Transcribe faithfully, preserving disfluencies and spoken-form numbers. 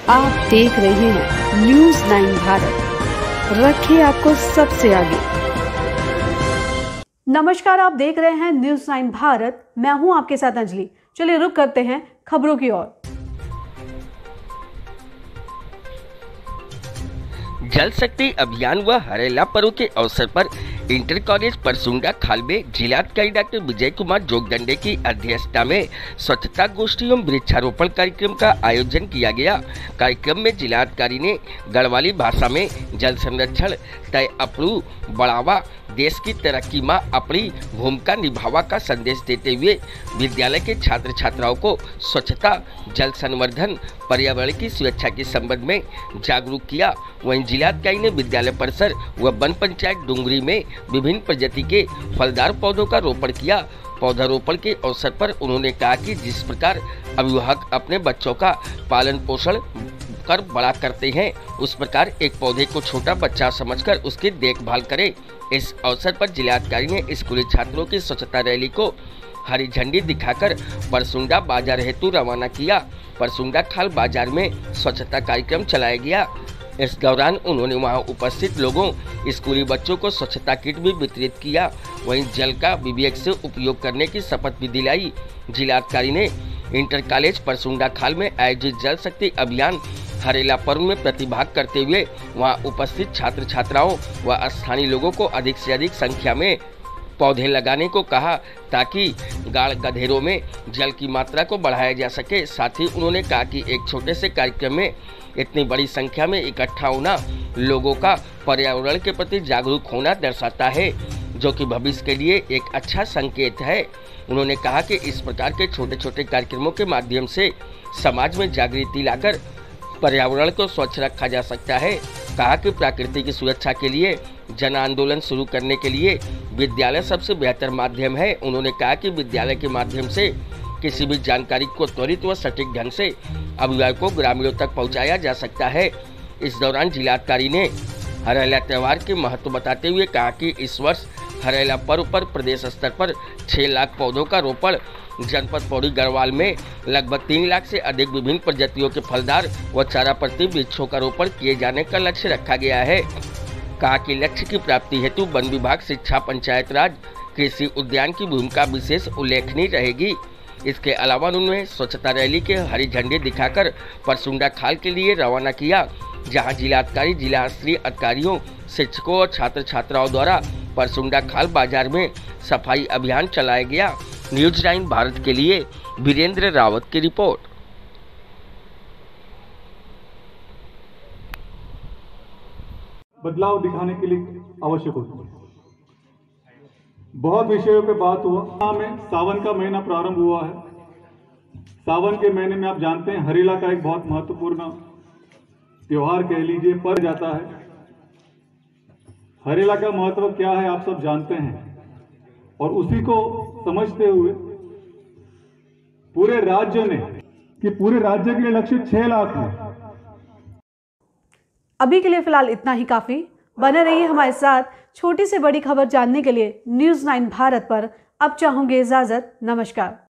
आप देख रहे हैं न्यूज नाइन भारत, रखिए आपको सबसे आगे। नमस्कार, आप देख रहे हैं न्यूज नाइन भारत, मैं हूं आपके साथ अंजलि। चलिए रुक करते हैं खबरों की ओर। जल शक्ति अभियान व हरेला पर्व के अवसर पर इंटर कॉलेज परसुंडा खाल में जिलाधिकारी डॉक्टर विजय कुमार जोगदंडे की अध्यक्षता में स्वच्छता गोष्ठी एवं वृक्षारोपण कार्यक्रम का आयोजन किया गया। कार्यक्रम में जिलाधिकारी ने गढ़वाली भाषा में जल संरक्षण तय अपड़ू बढ़ावा देश की तरक्की में अपनी भूमिका निभावा का संदेश देते हुए विद्यालय के छात्र छात्राओं को स्वच्छता, जल संवर्धन, पर्यावरण की सुरक्षा के संबंध में जागरूक किया। वहीं जिलाधिकारी ने विद्यालय परिसर व वन पंचायत डुंगरी में विभिन्न प्रजाति के फलदार पौधों का रोपण किया। पौधारोपण के अवसर पर उन्होंने कहा कि जिस प्रकार अभिभावक अपने बच्चों का पालन पोषण कर बड़ा करते हैं, उस प्रकार एक पौधे को छोटा बच्चा समझकर उसकी देखभाल करें। इस अवसर पर जिलाधिकारी ने स्कूली छात्रों की स्वच्छता रैली को हरी झंडी दिखाकर परसुंडा बाजार हेतु रवाना किया। परसुंडा खाल बाजार में स्वच्छता कार्यक्रम चलाया गया। इस दौरान उन्होंने वहां उपस्थित लोगों, स्कूली बच्चों को स्वच्छता किट भी वितरित किया। वहीं जल का विवेक से उपयोग करने की शपथ भी दिलाई। जिलाधिकारी ने इंटर कॉलेज परसुंडा खाल में आयोजित जल शक्ति अभियान हरेला पर्व में प्रतिभाग करते हुए वहां उपस्थित छात्र छात्राओं व स्थानीय लोगों को अधिक से अधिक संख्या में पौधे लगाने को कहा, ताकि गाढ़ गधेरों में जल की मात्रा को बढ़ाया जा सके। साथ ही उन्होंने कहा कि एक छोटे से कार्यक्रम में इतनी बड़ी संख्या में इकट्ठा होना लोगों का पर्यावरण के प्रति जागरूक होना दर्शाता है, जो कि भविष्य के लिए एक अच्छा संकेत है। उन्होंने कहा कि इस प्रकार के छोटे छोटे कार्यक्रमों के माध्यम से समाज में जागृति लाकर पर्यावरण को स्वच्छ रखा जा सकता है। कहा कि प्रकृति की सुरक्षा के लिए जन आंदोलन शुरू करने के लिए विद्यालय सबसे बेहतर माध्यम है। उन्होंने कहा कि विद्यालय के माध्यम से किसी भी जानकारी को त्वरित व सटीक ढंग से अभिभावकों ग्रामीणों तक पहुंचाया जा सकता है। इस दौरान जिलाधिकारी ने हरेला त्यौहार के महत्व बताते हुए कहा कि इस वर्ष हरेला पर्व पर प्रदेश स्तर पर छह लाख पौधों का रोपण, जनपद पौड़ी गढ़वाल में लगभग तीन लाख से अधिक विभिन्न प्रजातियों के फलदार व चारा प्रति वृक्षों का रोपण किए जाने का लक्ष्य रखा गया है। कहा कि लक्ष्य की प्राप्ति हेतु वन विभाग, शिक्षा, पंचायत राज, कृषि, उद्यान की भूमिका विशेष उल्लेखनीय रहेगी। इसके अलावा उन्होंने स्वच्छता रैली के हरी झंडी दिखाकर परसुंडा खाल के लिए रवाना किया, जहां जिलाधिकारी, जिला स्तरीय अधिकारियों, शिक्षकों और छात्र छात्राओं द्वारा परसुंडा खाल बाजार में सफाई अभियान चलाया गया। न्यूज नाइन भारत के लिए वीरेंद्र रावत की रिपोर्ट। बदलाव दिखाने के लिए आवश्यक होती है। बहुत विषयों पे बात हुआ। में सावन का महीना प्रारंभ हुआ है। सावन के महीने में आप जानते हैं हरेला का एक बहुत महत्वपूर्ण त्योहार कह लीजिए पर जाता है। हरेला का महत्व क्या है आप सब जानते हैं, और उसी को समझते हुए पूरे राज्य ने कि पूरे राज्य के लिए लक्ष्य छह लाख है। अभी के लिए फिलहाल इतना ही काफी। बने रहिए हमारे साथ। छोटी से बड़ी खबर जानने के लिए न्यूज नाइन भारत पर अब चाहूंगी इजाजत। नमस्कार।